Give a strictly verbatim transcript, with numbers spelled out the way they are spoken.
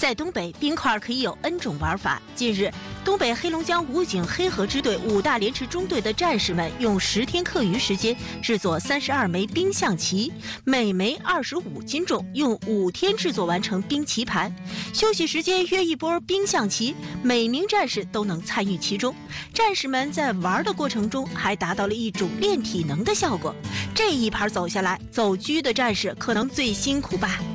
在东北，冰块可以有 N 种玩法。近日，东北黑龙江武警黑河支队五大连池中队的战士们用十天课余时间制作三十二枚冰象棋，每枚二十五斤重，用五天制作完成冰棋盘。休息时间约一波冰象棋，每名战士都能参与其中。战士们在玩的过程中还达到了一种练体能的效果。这一盘走下来，走狙的战士可能最辛苦吧。